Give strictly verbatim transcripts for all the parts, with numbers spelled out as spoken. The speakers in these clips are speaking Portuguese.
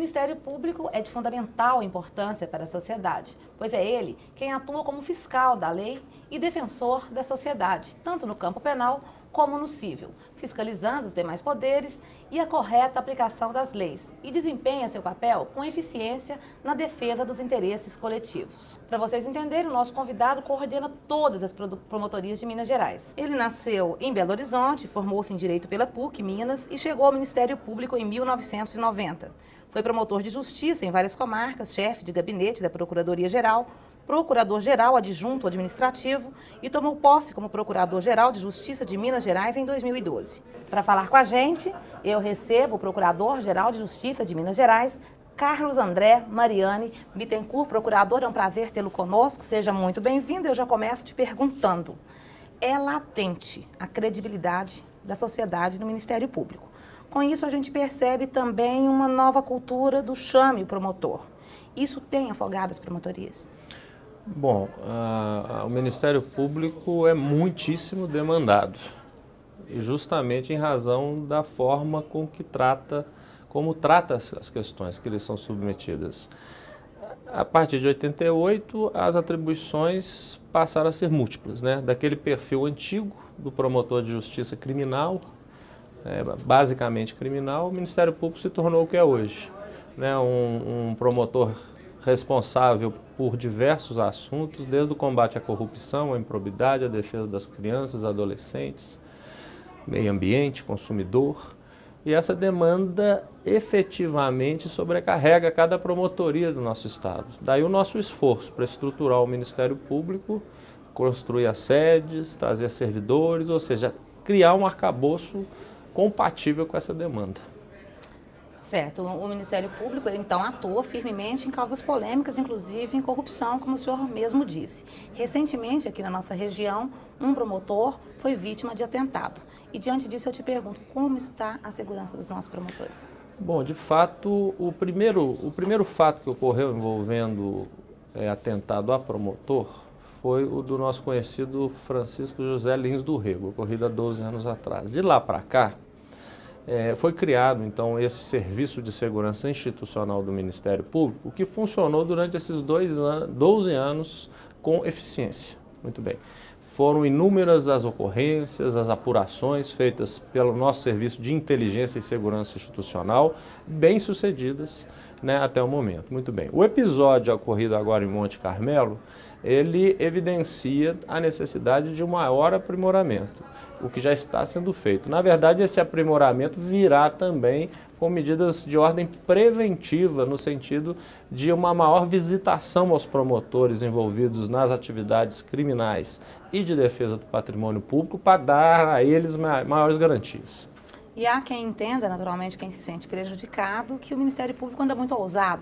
Ministério Público é de fundamental importância para a sociedade, pois é ele quem atua como fiscal da lei e defensor da sociedade, tanto no campo penal como no civil, fiscalizando os demais poderes e a correta aplicação das leis, e desempenha seu papel com eficiência na defesa dos interesses coletivos. Para vocês entenderem, o nosso convidado coordena todas as promotorias de Minas Gerais. Ele nasceu em Belo Horizonte, formou-se em Direito pela P U C Minas e chegou ao Ministério Público em mil novecentos e noventa. Foi promotor de justiça em várias comarcas, chefe de gabinete da Procuradoria-Geral, procurador-geral adjunto administrativo e tomou posse como procurador-geral de Justiça de Minas Gerais em dois mil e doze. Para falar com a gente, eu recebo o procurador-geral de Justiça de Minas Gerais, Carlos André Mariani Bittencourt. Procurador, é um prazer tê-lo conosco, seja muito bem-vindo. Eu já começo te perguntando, é latente a credibilidade da sociedade no Ministério Público. Com isso, a gente percebe também uma nova cultura do chame o promotor. Isso tem afogado as promotorias? Bom, a, a, o Ministério Público é muitíssimo demandado, e justamente em razão da forma com que trata, como trata as, as questões que lhes são submetidas. A partir de oitenta e oito, as atribuições passaram a ser múltiplas, né? Daquele perfil antigo do promotor de justiça criminal, é, basicamente criminal, o Ministério Público se tornou o que é hoje, né? Um, um promotor responsável por diversos assuntos, desde o combate à corrupção, à improbidade, à defesa das crianças, adolescentes, meio ambiente, consumidor. E essa demanda efetivamente sobrecarrega cada promotoria do nosso estado. Daí o nosso esforço para estruturar o Ministério Público, construir as sedes, trazer servidores, ou seja, criar um arcabouço compatível com essa demanda. Certo. O Ministério Público, ele, então, atua firmemente em causas polêmicas, inclusive em corrupção, como o senhor mesmo disse. Recentemente, aqui na nossa região, um promotor foi vítima de atentado. E, diante disso, eu te pergunto, como está a segurança dos nossos promotores? Bom, de fato, o primeiro, o primeiro fato que ocorreu envolvendo é, atentado a promotor foi o do nosso conhecido Francisco José Lins do Rego, ocorrido há doze anos atrás. De lá para cá, É, foi criado, então, esse Serviço de Segurança Institucional do Ministério Público, que funcionou durante esses dois an doze anos com eficiência. Muito bem. Foram inúmeras as ocorrências, as apurações feitas pelo nosso Serviço de Inteligência e Segurança Institucional, bem sucedidas, né, até o momento. Muito bem. O episódio ocorrido agora em Monte Carmelo, ele evidencia a necessidade de um maior aprimoramento, o que já está sendo feito. Na verdade, esse aprimoramento virá também com medidas de ordem preventiva, no sentido de uma maior visitação aos promotores envolvidos nas atividades criminais e de defesa do patrimônio público, para dar a eles maiores garantias. E há quem entenda, naturalmente, quem se sente prejudicado, que o Ministério Público anda muito ousado,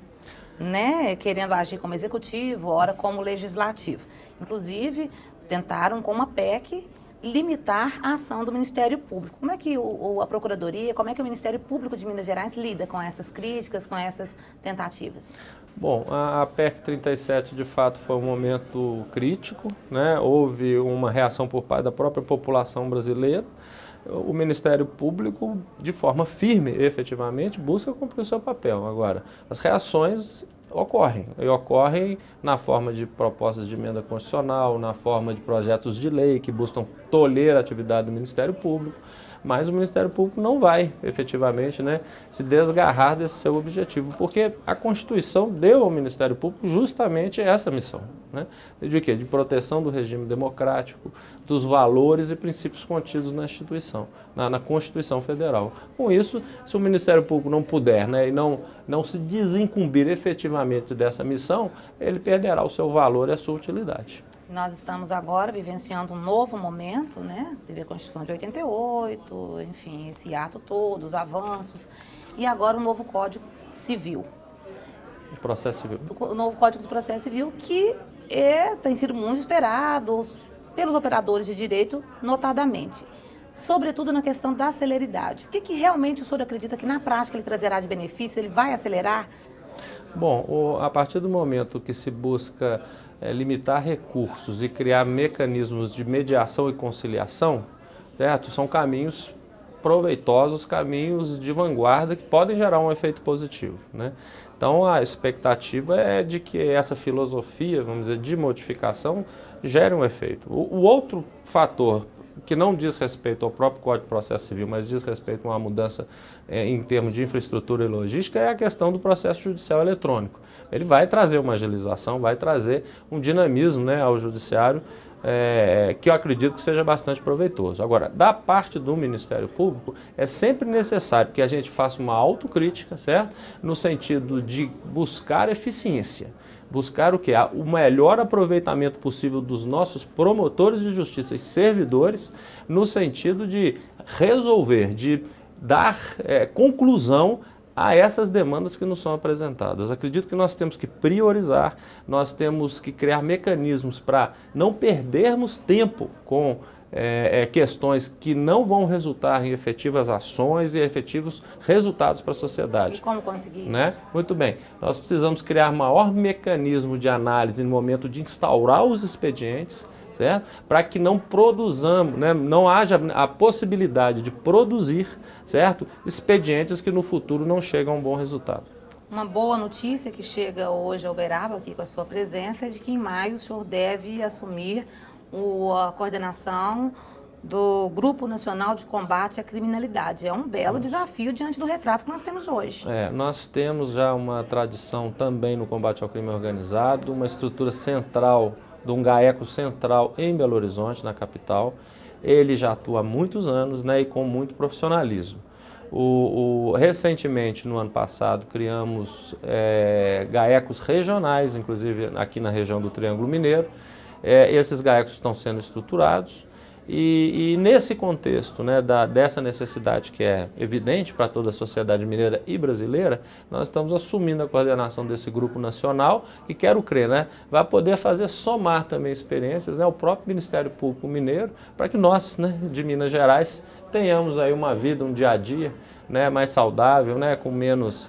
né? Querendo agir como executivo, ora como legislativo. Inclusive, tentaram com uma P E C limitar a ação do Ministério Público. Como é que o, a Procuradoria, como é que o Ministério Público de Minas Gerais lida com essas críticas, com essas tentativas? Bom, a P E C trinta e sete de fato foi um momento crítico, né? Houve uma reação por parte da própria população brasileira. O Ministério Público, de forma firme, efetivamente, busca cumprir o seu papel. Agora, as reações ocorrem, e ocorrem na forma de propostas de emenda constitucional, na forma de projetos de lei que buscam tolher a atividade do Ministério Público, mas o Ministério Público não vai, efetivamente, né, se desgarrar desse seu objetivo, porque a Constituição deu ao Ministério Público justamente essa missão, né, de quê? De proteção do regime democrático, dos valores e princípios contidos na instituição, na, na Constituição Federal. Com isso, se o Ministério Público não puder, né, e não, não se desincumbir efetivamente dessa missão, ele perderá o seu valor e a sua utilidade. Nós estamos agora vivenciando um novo momento, né? Teve a Constituição de oitenta e oito, enfim, esse ato todo, os avanços, e agora o novo Código Civil. O processo civil. O novo Código do Processo Civil, que é, tem sido muito esperado pelos operadores de direito, notadamente. Sobretudo na questão da celeridade. O que, que realmente o senhor acredita que na prática ele trazerá de benefício? Ele vai acelerar? Bom, o, a partir do momento que se busca é, limitar recursos e criar mecanismos de mediação e conciliação, certo? São caminhos proveitosos, caminhos de vanguarda que podem gerar um efeito positivo, né? Então a expectativa é de que essa filosofia, vamos dizer, de modificação gere um efeito. O, o outro fator que não diz respeito ao próprio Código de Processo Civil, mas diz respeito a uma mudança é, em termos de infraestrutura e logística, é a questão do processo judicial eletrônico. Ele vai trazer uma agilização, vai trazer um dinamismo, né, ao judiciário, é, que eu acredito que seja bastante proveitoso. Agora, da parte do Ministério Público, é sempre necessário que a gente faça uma autocrítica, certo? No sentido de buscar eficiência. Buscar o quê? O melhor aproveitamento possível dos nossos promotores de justiça e servidores, no sentido de resolver, de dar é, conclusão a essas demandas que nos são apresentadas. Acredito que nós temos que priorizar, nós temos que criar mecanismos para não perdermos tempo com É, é, questões que não vão resultar em efetivas ações e efetivos resultados para a sociedade. E como conseguir né? isso? Muito bem. Nós precisamos criar maior mecanismo de análise no momento de instaurar os expedientes, certo? Para que não produzamos, né? Não haja a possibilidade de produzir, certo? Expedientes que no futuro não chegam a um bom resultado. Uma boa notícia que chega hoje ao Uberaba, aqui com a sua presença, é de que em maio o senhor deve assumir a coordenação do Grupo Nacional de Combate à Criminalidade. É um belo desafio diante do retrato que nós temos hoje. É, nós temos já uma tradição também no combate ao crime organizado, uma estrutura central, de um GAECO central em Belo Horizonte, na capital. Ele já atua há muitos anos, né, e com muito profissionalismo. O, o, recentemente, no ano passado, criamos é, GAECOs regionais, inclusive aqui na região do Triângulo Mineiro. É, esses GAECOs estão sendo estruturados e, e nesse contexto, né, da, dessa necessidade que é evidente para toda a sociedade mineira e brasileira, nós estamos assumindo a coordenação desse grupo nacional que, quero crer, né, vai poder fazer somar também experiências, né, o próprio Ministério Público Mineiro, para que nós, né, de Minas Gerais, tenhamos aí uma vida, um dia a dia, né, mais saudável, né, com menos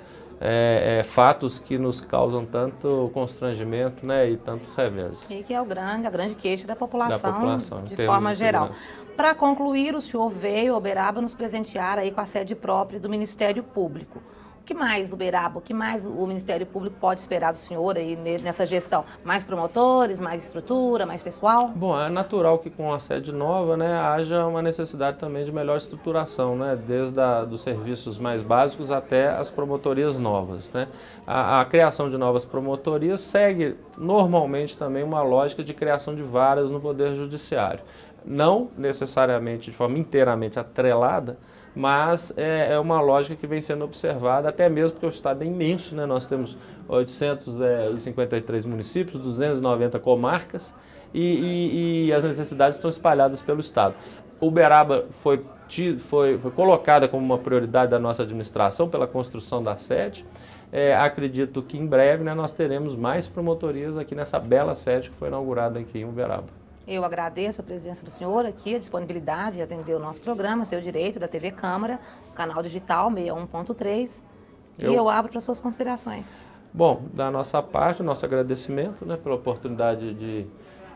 É, é, fatos que nos causam tanto constrangimento, né, e tantos reveses. E que é o grande, a grande queixa da população, da população de forma geral. Para concluir, o senhor veio ao Uberaba nos presentear aí com a sede própria do Ministério Público. O que mais, Uberaba, o que mais o Ministério Público pode esperar do senhor aí nessa gestão? Mais promotores, mais estrutura, mais pessoal? Bom, é natural que com a sede nova, né, haja uma necessidade também de melhor estruturação, né, desde a, dos serviços mais básicos até as promotorias novas, né. A, a criação de novas promotorias segue normalmente também uma lógica de criação de varas no Poder Judiciário. Não necessariamente de forma inteiramente atrelada, mas é, é uma lógica que vem sendo observada, até mesmo porque o estado é imenso, né? Nós temos oitocentos e cinquenta e três municípios, duzentas e noventa comarcas e, e, e as necessidades estão espalhadas pelo estado. Uberaba foi, foi, foi colocada como uma prioridade da nossa administração pela construção da sede. É, acredito que em breve, né, nós teremos mais promotorias aqui nessa bela sede que foi inaugurada aqui em Uberaba. Eu agradeço a presença do senhor aqui, a disponibilidade de atender o nosso programa, Seu Direito, da T V Câmara, canal digital sessenta e um ponto três, e eu, eu abro para suas considerações. Bom, da nossa parte, o nosso agradecimento, né, pela oportunidade de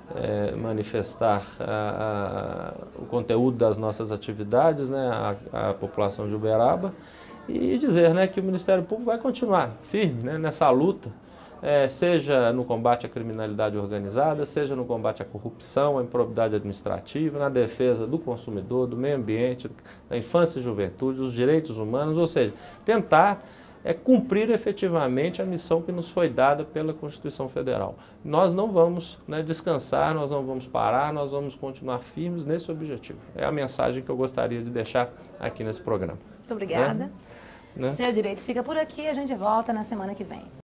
é, manifestar a, a, o conteúdo das nossas atividades, né, a, a população de Uberaba, e dizer, né, que o Ministério Público vai continuar firme, né, nessa luta, É, seja no combate à criminalidade organizada, seja no combate à corrupção, à improbidade administrativa, na defesa do consumidor, do meio ambiente, da infância e juventude, dos direitos humanos, ou seja, tentar é, cumprir efetivamente a missão que nos foi dada pela Constituição Federal. Nós não vamos, né, descansar, nós não vamos parar, nós vamos continuar firmes nesse objetivo. É a mensagem que eu gostaria de deixar aqui nesse programa. Muito obrigada. É, né? Seu Direito fica por aqui, a gente volta na semana que vem.